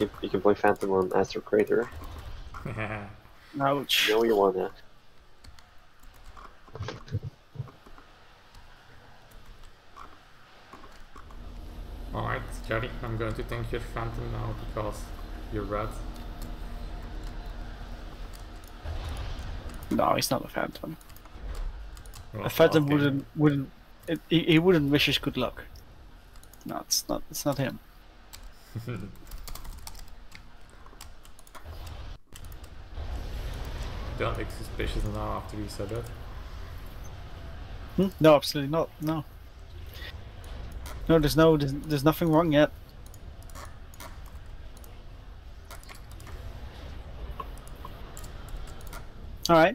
You can play Phantom on Astro Crater. Ouch. You know you wanna. Alright, Jerry, I'm going to take your Phantom now because you're red. No, he's not a Phantom. Well, A Phantom okay. wouldn't. He wouldn't wish us good luck. No, it's not. It's not him. Don't look suspicious now after you said that. No, absolutely not. No. No, there's nothing wrong yet. All right.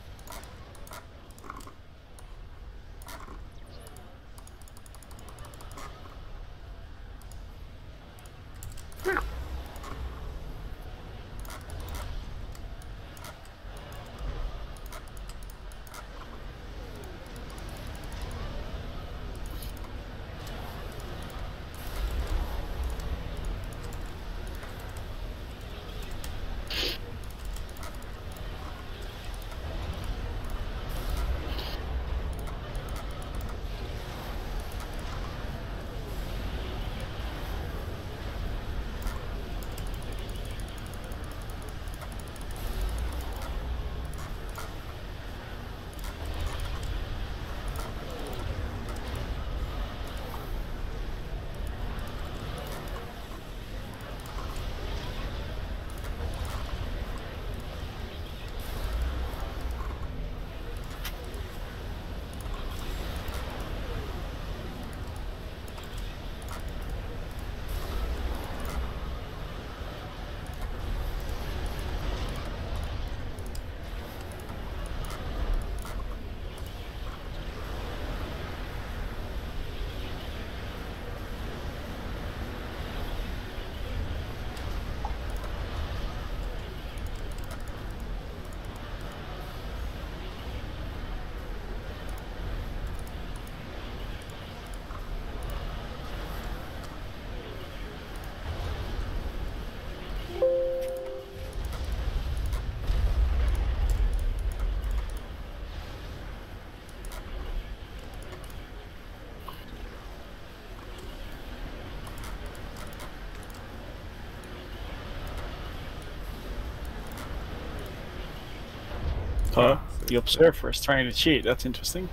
Ah, The observer is trying to cheat. That's interesting.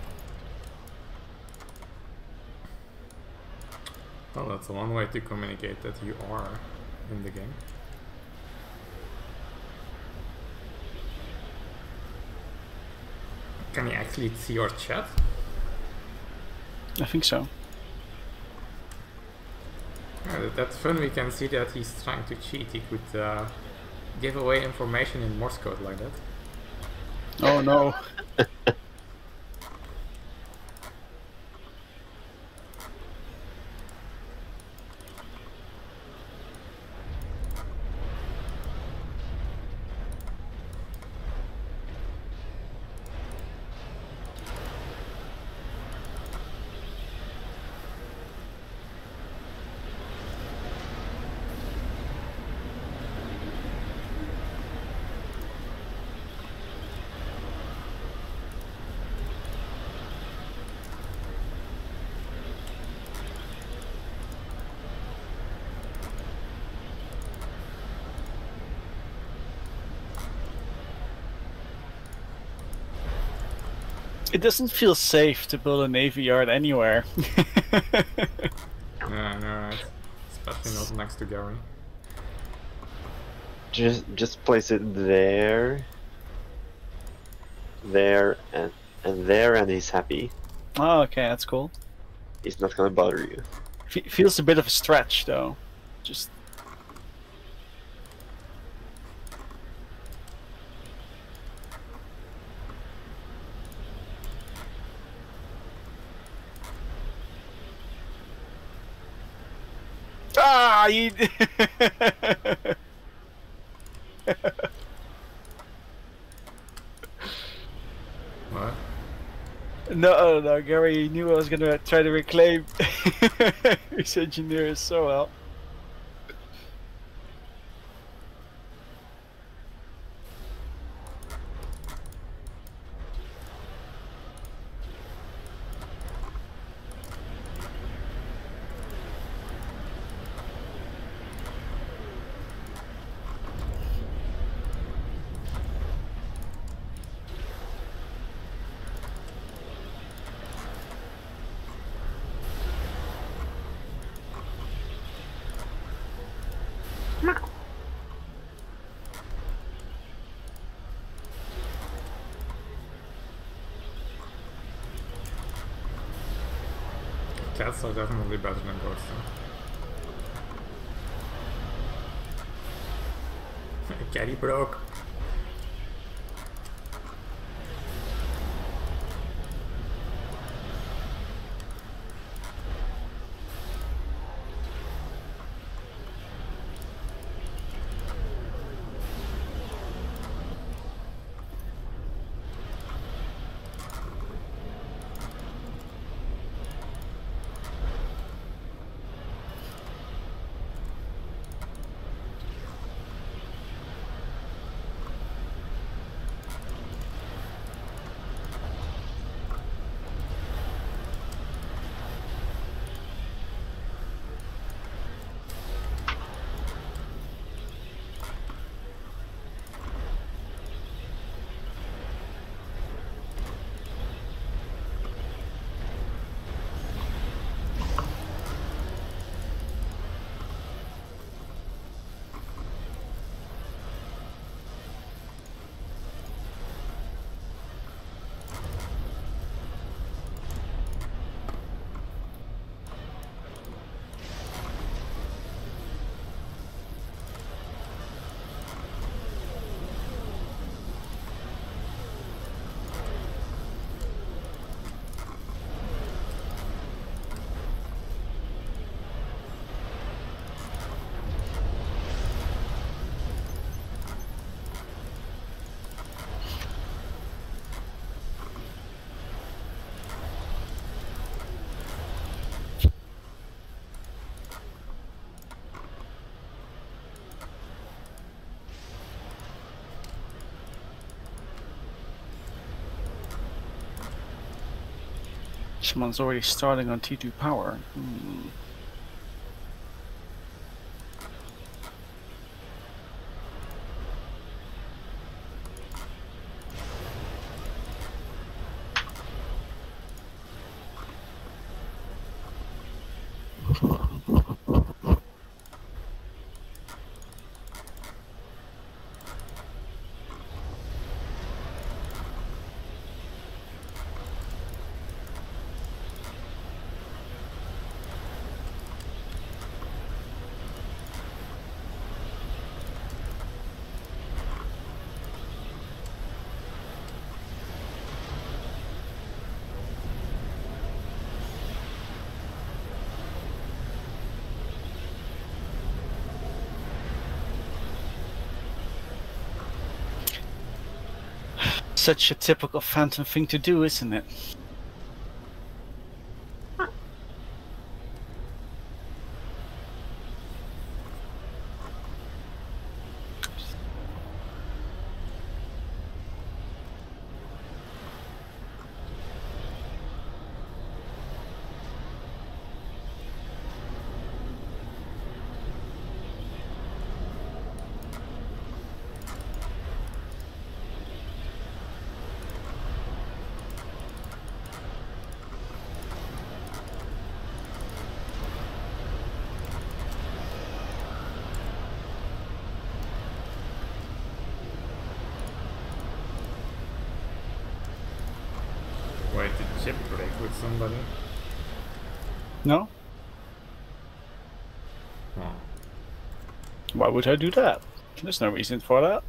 well, that's one way to communicate that you are in the game. Can you actually see your chat? I think so. Yeah, that's fun. We can see that he's trying to cheat. He could give away information in Morse code like that. Oh no. It doesn't feel safe to build a navy yard anywhere. Yeah, I know, right? Especially not next to Gary. Just place it there, and there, and he's happy. Oh, okay, that's cool. He's not gonna bother you. Feels a bit of a stretch, though. Just. Ah, you. What? No, no, Gary knew I was gonna try to reclaim his engineer so well. Cats are definitely better than ghosts. Caddy broke. Someone's already starting on T2 power. Hmm. Such a typical Phantom thing to do, isn't it? Wait, did Chip break with somebody? No? Oh. Why would I do that? There's no reason for that.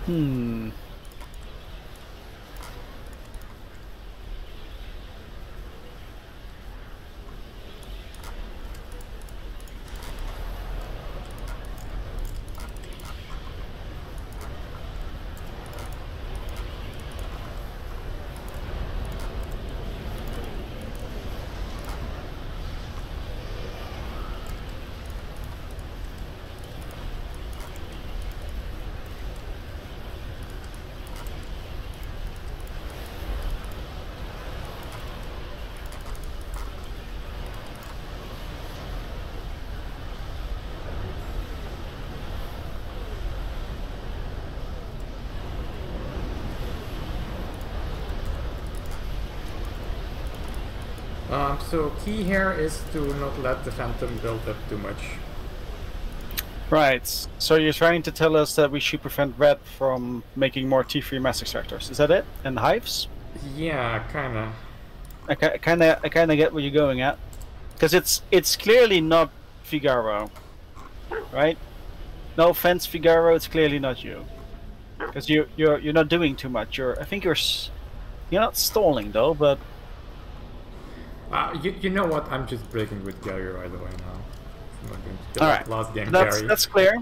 Hmm. So key here is to not let the Phantom build up too much. Right. So you're trying to tell us that we should prevent Red from making more T3 mass extractors. Is that it? And hives? Yeah, kinda. I kind of get where you're going at, because it's clearly not Figaro, right? No offense, Figaro. It's clearly not you, because you're not doing too much. I think you're not stalling though, but You know what? I'm just breaking with Gary right away now. I'm not going to all right. last game, That's Gary. that's clear.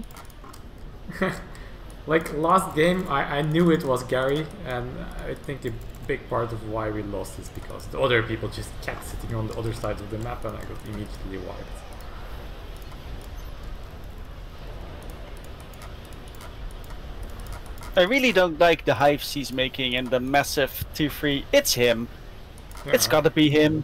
Like last game, I knew it was Gary, and I think a big part of why we lost is because the other people just kept sitting on the other side of the map, and I got immediately wiped. I really don't like the hives he's making and the massive T3. It's him. It's Yeah. gotta be him.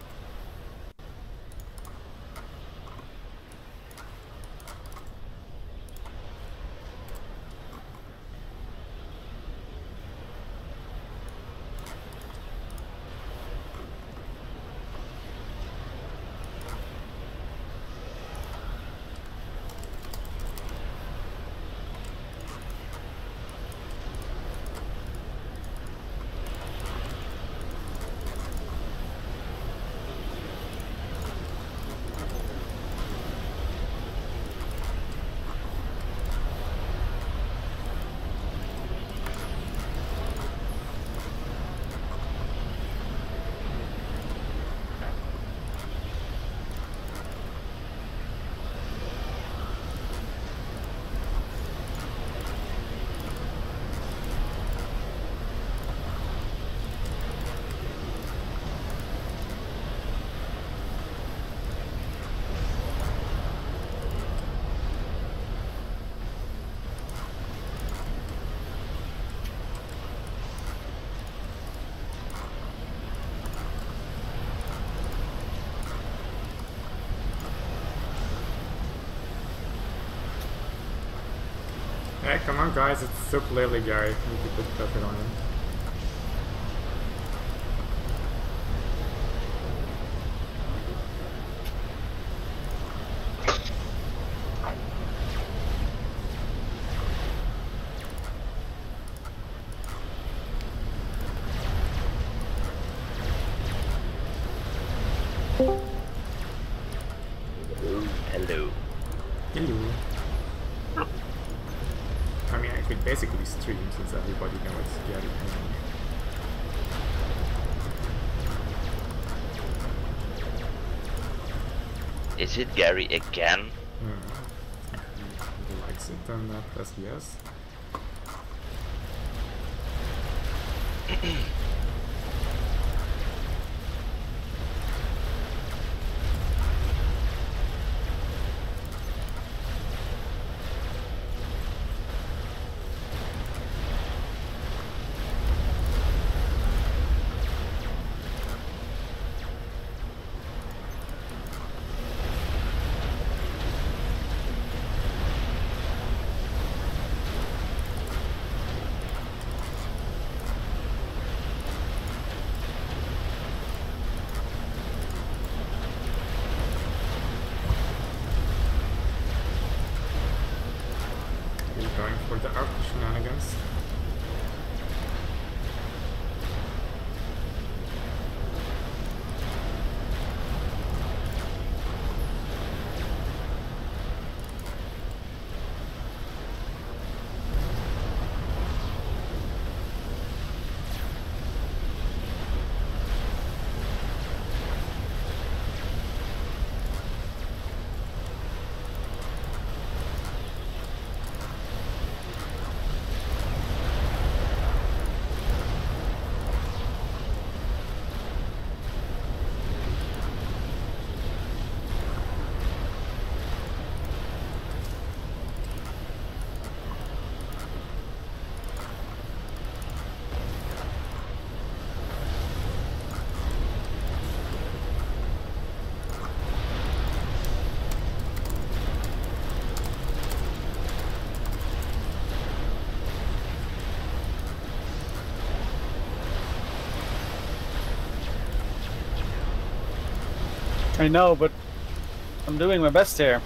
Hey, come on, guys! It's so clearly Gary. We need to put pressure on him. Hello. Hello. I mean, I could basically stream since everybody knows Gary anyway. Is it Gary again? If he likes it, then press yes. He's going for the arc shenanigans. I know, but I'm doing my best here.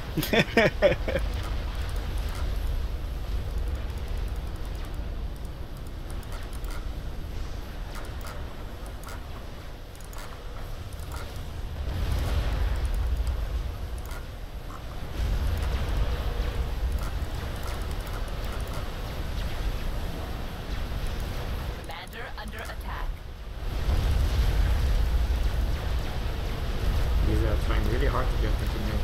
Commander under attack. He's trying really hard to get into me.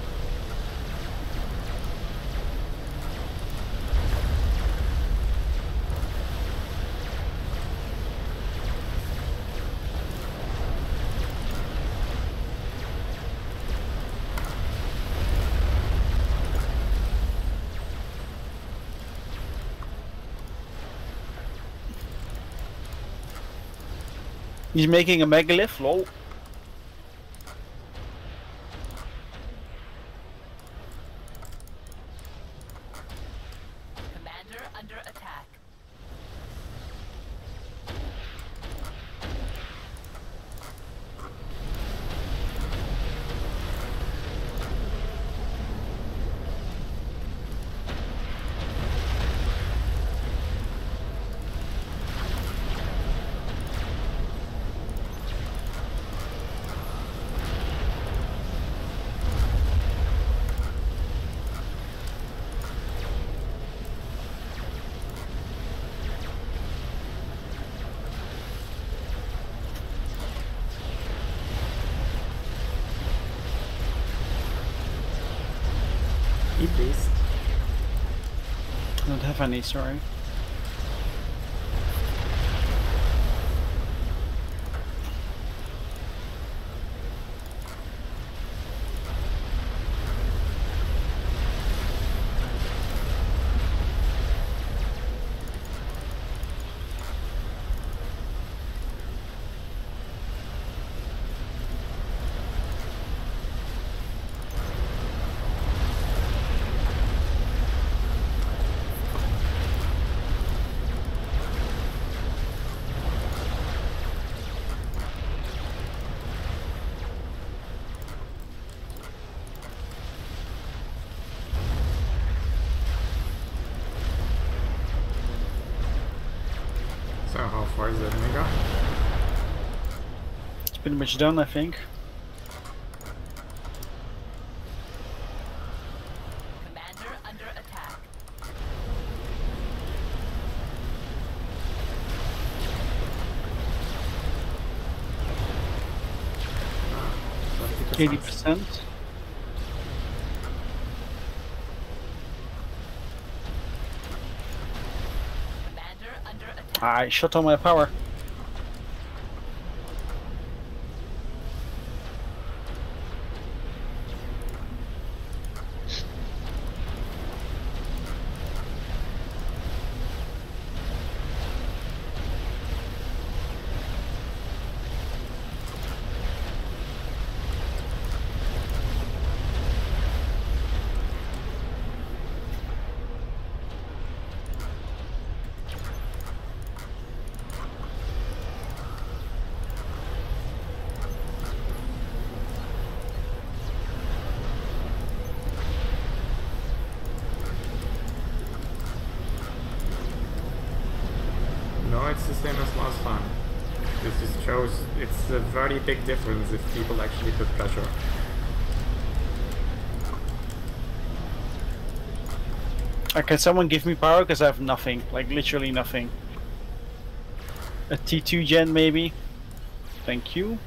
He's making a megalith, lol. Commander under attack. Eat please. I don't have any, sorry. So how far is that mega? It's pretty much done, I think. Commander under attack. Ah, 80%. Commander under attack. I shut on my power. No, it's the same as last time. This just shows it's a very big difference if people actually put pressure. Can someone give me power? Because I have nothing. Like, literally nothing. A T2 gen, maybe? Thank you.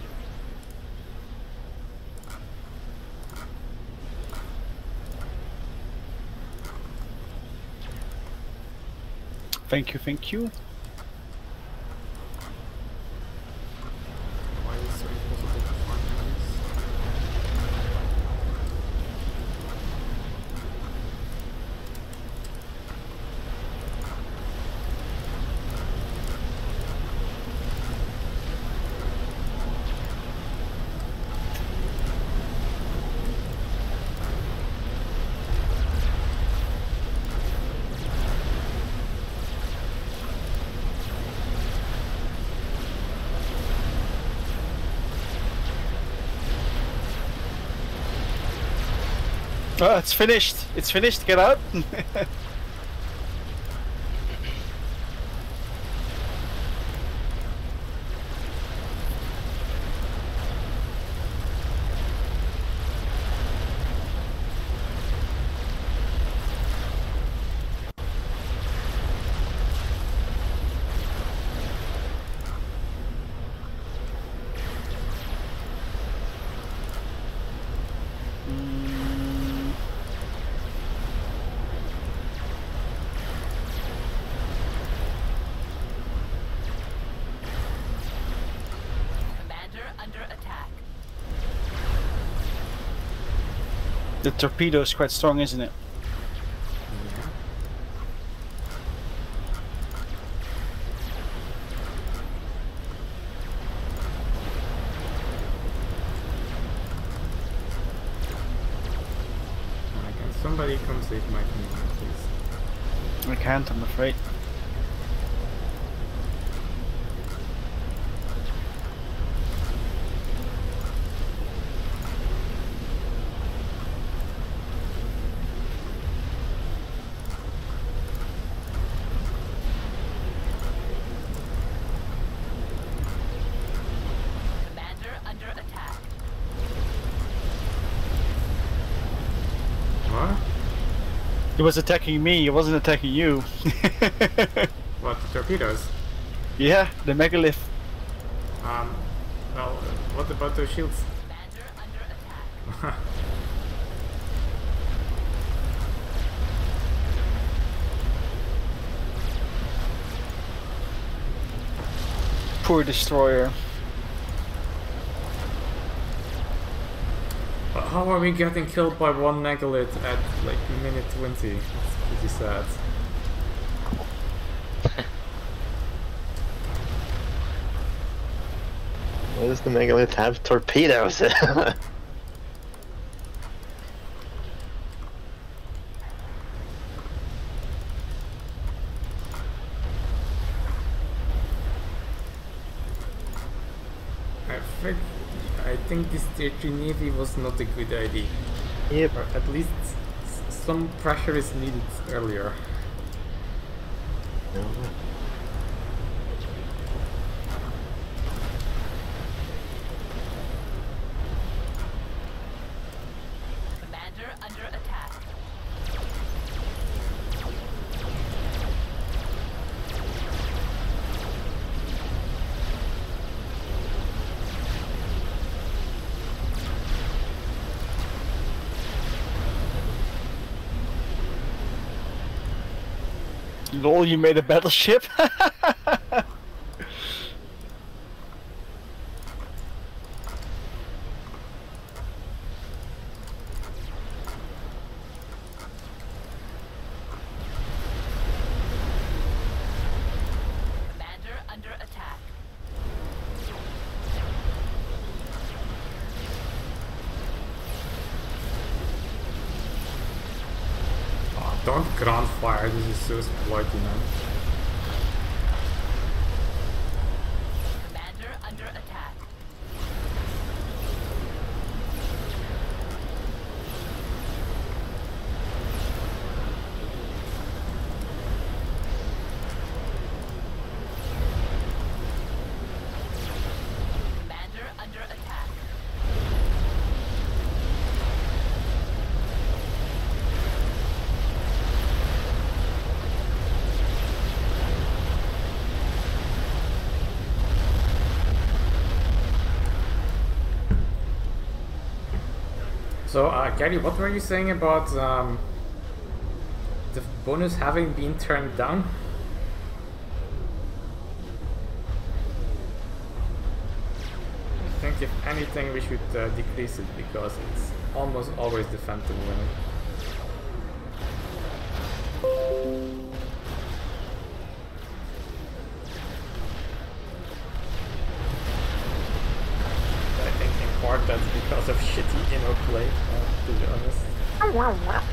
Thank you, thank you. Why is it so impossible to find these? Oh, it's finished. It's finished. Get out. Commander under attack. The torpedo is quite strong, isn't it? Yeah. Can somebody come save my command, please? I can't, I'm afraid. Commander under attack. What? It was attacking me, it wasn't attacking you. What? The torpedoes? Yeah, the megalith. Well, what about those shields? Commander under attack. Poor destroyer. How are we getting killed by one megalith at like minute 20? It's pretty sad. Why does the megalith have torpedoes? I think this tier 3 navy was not a good idea. Yep. Or at least some pressure is needed earlier. No. Commander under attack. Lol, you made a battleship? Commander under attack. Oh, don't ground fire, this is so exploiting, man. Commander under attack. Commander under attack. So, Gary, what were you saying about the bonus having been turned down? I think if anything we should decrease it because it's almost always the Phantom winning. I think in part that's because of shitty inner play, to be honest.